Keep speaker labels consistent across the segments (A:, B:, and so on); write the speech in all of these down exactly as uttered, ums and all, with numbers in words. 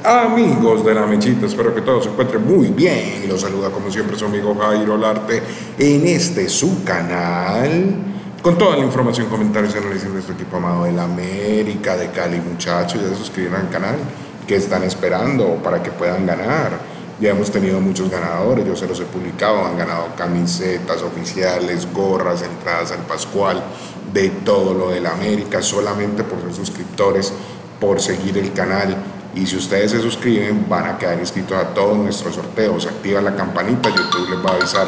A: Amigos de la Mechita, espero que todos se encuentren muy bien. Los saluda como siempre su amigo Jairo Larte en este su canal, con toda la información, comentarios y análisis de este equipo amado del América de Cali. Muchachos, ya se suscribieron al canal, que están esperando para que puedan ganar. Ya hemos tenido muchos ganadores, yo se los he publicado, han ganado camisetas oficiales, gorras, entradas al Pascual, de todo lo del América, solamente por ser suscriptores, por seguir el canal. Y si ustedes se suscriben, van a quedar inscritos a todos nuestros sorteos. Activan la campanita, YouTube les va a avisar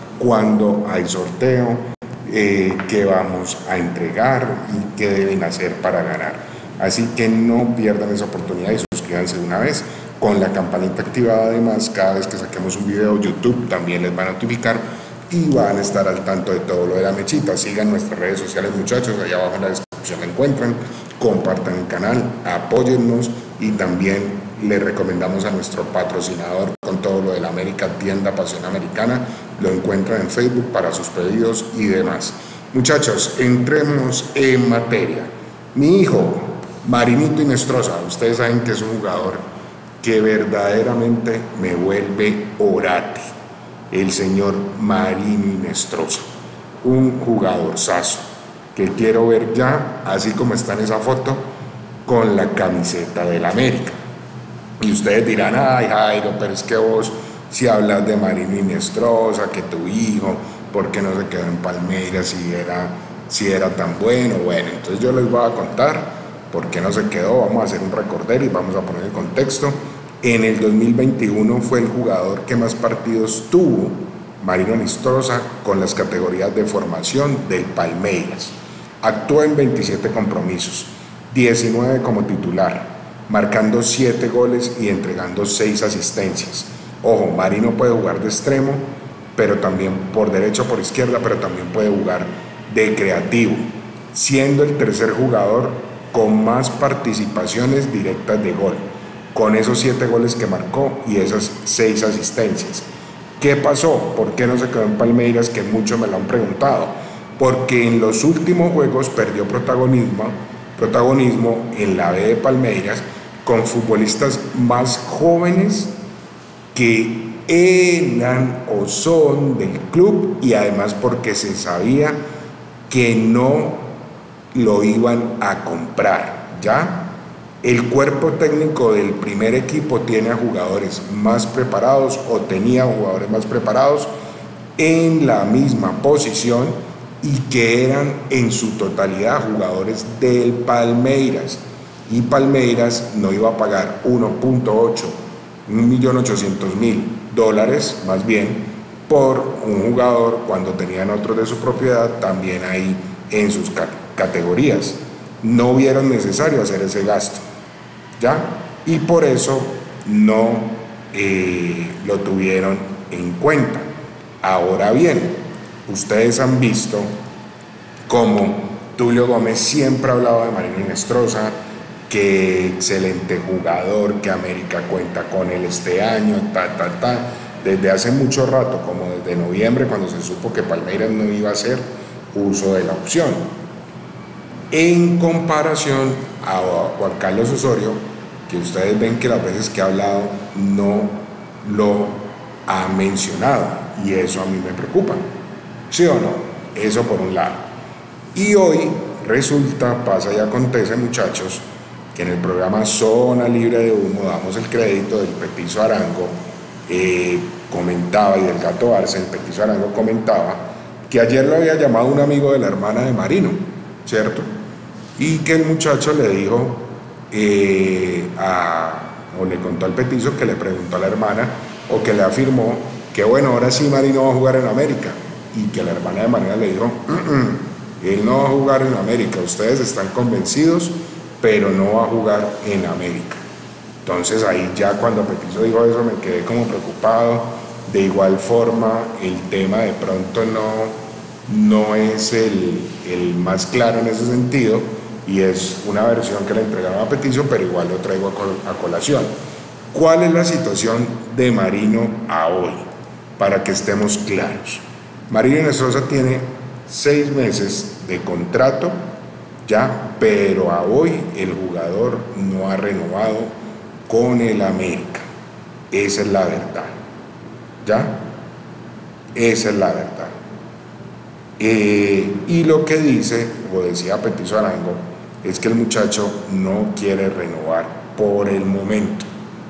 A: cuando hay sorteo, eh, qué vamos a entregar y qué deben hacer para ganar. Así que no pierdan esa oportunidad y suscríbanse de una vez con la campanita activada. Además, cada vez que saquemos un video, YouTube también les va a notificar y van a estar al tanto de todo lo de la Mechita. Sigan nuestras redes sociales, muchachos, allá abajo en la descripción la encuentran. Compartan el canal, apóyennos y también le recomendamos a nuestro patrocinador con todo lo de la América, Tienda Pasión Americana. Lo encuentran en Facebook para sus pedidos y demás. Muchachos, entremos en materia. Mi hijo, Marinito Inestrosa, ustedes saben que es un jugador que verdaderamente me vuelve orate. El señor Marino Inestrosa, un jugadorzazo que quiero ver ya, así como está en esa foto, con la camiseta del América. Y ustedes dirán, ay Jairo, pero es que vos si hablas de Marino Inestrosa, que tu hijo, ¿por qué no se quedó en Palmeiras si era, si era tan bueno? Bueno, entonces yo les voy a contar por qué no se quedó. Vamos a hacer un recorder y vamos a poner el contexto. En el dos mil veintiuno fue el jugador que más partidos tuvo, Marino Inestrosa, con las categorías de formación del Palmeiras. Actuó en veintisiete compromisos, diecinueve como titular, marcando siete goles y entregando seis asistencias. Ojo, Marino puede jugar de extremo, pero también por derecha o por izquierda, pero también puede jugar de creativo, siendo el tercer jugador con más participaciones directas de gol, con esos siete goles que marcó y esas seis asistencias. ¿Qué pasó? ¿Por qué no se quedó en Palmeiras? Que muchos me lo han preguntado. Porque en los últimos juegos perdió protagonismo, protagonismo en la B de Palmeiras con futbolistas más jóvenes que eran o son del club, y además porque se sabía que no lo iban a comprar, ¿ya? El cuerpo técnico del primer equipo tiene a jugadores más preparados o tenía jugadores más preparados en la misma posición y que eran en su totalidad jugadores del Palmeiras. Y Palmeiras no iba a pagar uno punto ocho, un millón ochocientos mil dólares más bien, por un jugador cuando tenían otros de su propiedad también ahí en sus categorías. No vieron necesario hacer ese gasto, ¿ya? Y por eso no eh, lo tuvieron en cuenta. Ahora bien, ustedes han visto cómo Tulio Gómez siempre ha hablado de Marino Inestrosa, que excelente jugador, que América cuenta con él este año, ta, ta, ta, desde hace mucho rato, como desde noviembre, cuando se supo que Palmeiras no iba a hacer uso de la opción. En comparación a Juan Carlos Osorio, que ustedes ven que las veces que ha hablado no lo ha mencionado, y eso a mí me preocupa, ¿sí o no? Eso por un lado. Y hoy resulta, pasa y acontece, muchachos, que en el programa Zona Libre de Humo damos el crédito del Petizo Arango, eh, comentaba, y del Gato Arce, el Petizo Arango comentaba que ayer lo había llamado un amigo de la hermana de Marino, ¿cierto? Y que el muchacho le dijo, eh, a, o le contó al Petizo que le preguntó a la hermana, o que le afirmó que bueno, ahora sí Marino va a jugar en América, y que la hermana de Marina le dijo, mm, mm, él no va a jugar en América, ustedes están convencidos, pero no va a jugar en América. Entonces ahí ya cuando Petizo dijo eso me quedé como preocupado. De igual forma, el tema de pronto no, no es el, el más claro en ese sentido, y es una versión que le entregaron a Petizo, pero igual lo traigo a, col a colación. ¿Cuál es la situación de Marino a hoy? Para que estemos claros. Marino Inestrosa tiene seis meses de contrato, ya, pero a hoy el jugador no ha renovado con el América. Esa es la verdad. ¿Ya? Esa es la verdad. Eh, y lo que dice, o decía Petizo Arango, es que el muchacho no quiere renovar por el momento.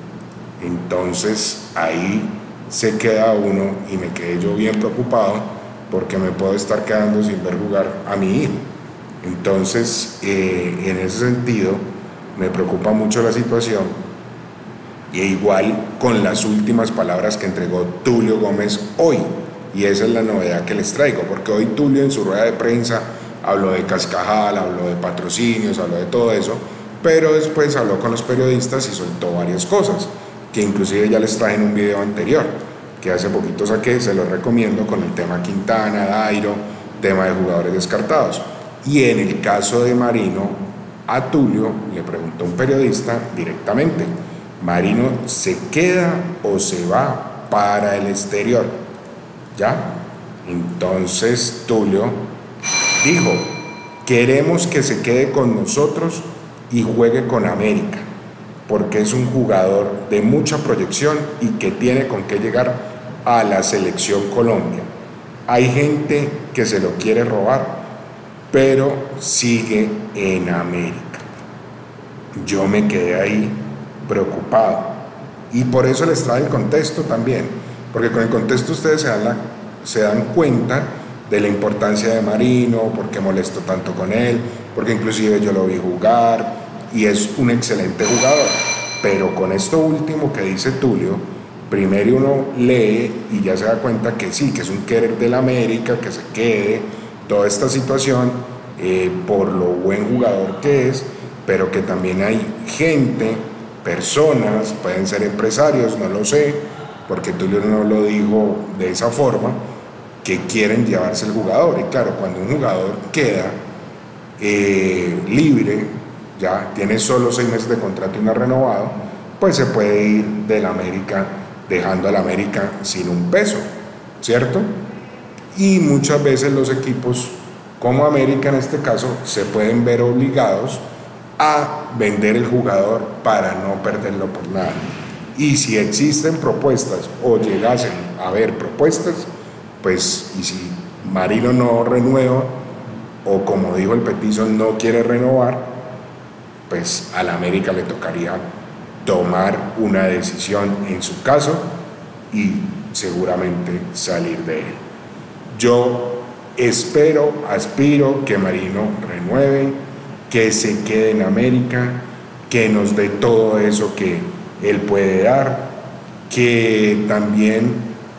A: Entonces ahí se queda uno y me quedé yo bien preocupado porque me puedo estar quedando sin ver jugar a mi hijo. Entonces, eh, en ese sentido, me preocupa mucho la situación. E igual con las últimas palabras que entregó Tulio Gómez hoy. Y esa es la novedad que les traigo, porque hoy Tulio en su rueda de prensa habló de Cascajal, habló de patrocinios, habló de todo eso, pero después habló con los periodistas y soltó varias cosas, que inclusive ya les traje en un video anterior, que hace poquito saqué, se los recomiendo, con el tema Quintana, Dairo, tema de jugadores descartados. Y en el caso de Marino, a Tulio le preguntó un periodista directamente, ¿Marino se queda o se va para el exterior? ¿Ya? Entonces Tulio dijo, queremos que se quede con nosotros y juegue con América, porque es un jugador de mucha proyección y que tiene con qué llegar a la selección Colombia. Hay gente que se lo quiere robar, pero sigue en América. Yo me quedé ahí preocupado y por eso les trae el contexto también, porque con el contexto ustedes se dan, la, se dan cuenta de la importancia de Marino, por qué molesto tanto con él, porque inclusive yo lo vi jugar y es un excelente jugador. Pero con esto último que dice Tulio, primero uno lee y ya se da cuenta que sí, que es un querer del América, que se quede, toda esta situación, eh, por lo buen jugador que es, pero que también hay gente, personas, pueden ser empresarios, no lo sé, porque Tulio no lo dijo de esa forma, que quieren llevarse el jugador. Y claro, cuando un jugador queda eh, libre, ya tiene solo seis meses de contrato y no ha renovado, pues se puede ir del América, dejando al América sin un peso, ¿cierto? Y muchas veces los equipos, como América en este caso, se pueden ver obligados a vender el jugador para no perderlo por nada. Y si existen propuestas o llegasen a haber propuestas, pues, y si Marino no renueva, o como dijo el Petizo, no quiere renovar, pues a la América le tocaría tomar una decisión en su caso y seguramente salir de él. Yo espero, aspiro que Marino renueve, que se quede en América, que nos dé todo eso que él puede dar, que también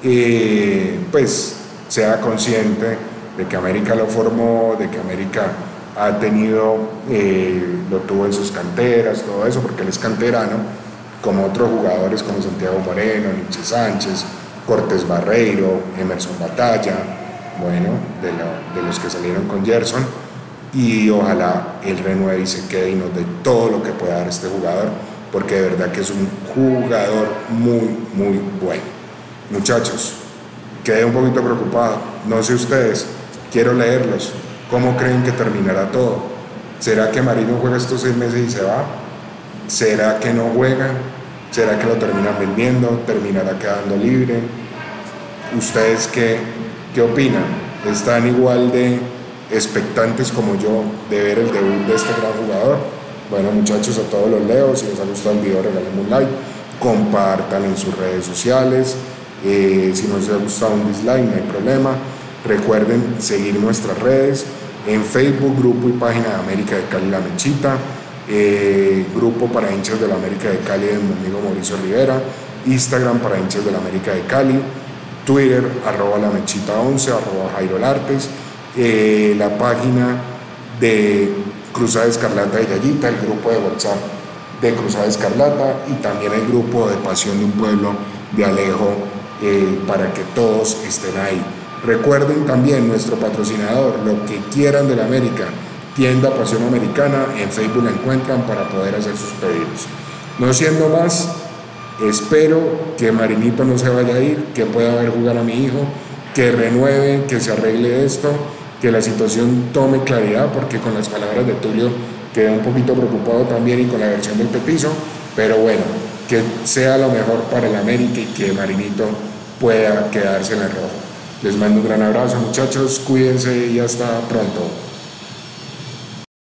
A: eh, pues sea consciente de que América lo formó, de que América ha tenido, eh, lo tuvo en sus canteras, todo eso, porque él es canterano, como otros jugadores como Santiago Moreno, Nietzsche Sánchez, Cortés Barreiro, Emerson Batalla, bueno, de, la, de los que salieron con Gerson, y ojalá él renueve y se quede y nos dé todo lo que pueda dar este jugador, porque de verdad que es un jugador muy, muy bueno. Muchachos, quedé un poquito preocupado, no sé ustedes, quiero leerlos. ¿Cómo creen que terminará todo? ¿Será que Marino juega estos seis meses y se va? ¿Será que no juega? ¿Será que lo terminan vendiendo? ¿Terminará quedando libre? ¿Ustedes qué, qué opinan? ¿Están igual de expectantes como yo de ver el debut de este gran jugador? Bueno, muchachos, a todos los leo. Si les ha gustado el video, regalen un like, compartan en sus redes sociales. Eh, si no les ha gustado un dislike, no hay problema. Recuerden seguir nuestras redes, en Facebook, grupo y página de América de Cali La Mechita, eh, grupo para hinchas de la América de Cali de mi amigo Mauricio Rivera, Instagram para hinchas de la América de Cali, Twitter, arroba la mechita once, arroba Jairo Lartes, eh, la página de Cruzada Escarlata de Yayita, el grupo de WhatsApp de Cruzada Escarlata y también el grupo de Pasión de un Pueblo de Alejo, eh, para que todos estén ahí. Recuerden también nuestro patrocinador, lo que quieran de la América, tienda Pasión Americana, en Facebook la encuentran para poder hacer sus pedidos. No siendo más, espero que Marinito no se vaya a ir, que pueda ver jugar a mi hijo, que renueve, que se arregle esto, que la situación tome claridad, porque con las palabras de Tulio quedé un poquito preocupado también y con la versión del Petizo, pero bueno, que sea lo mejor para el América y que Marinito pueda quedarse en el rojo. Les mando un gran abrazo, muchachos, cuídense y hasta pronto.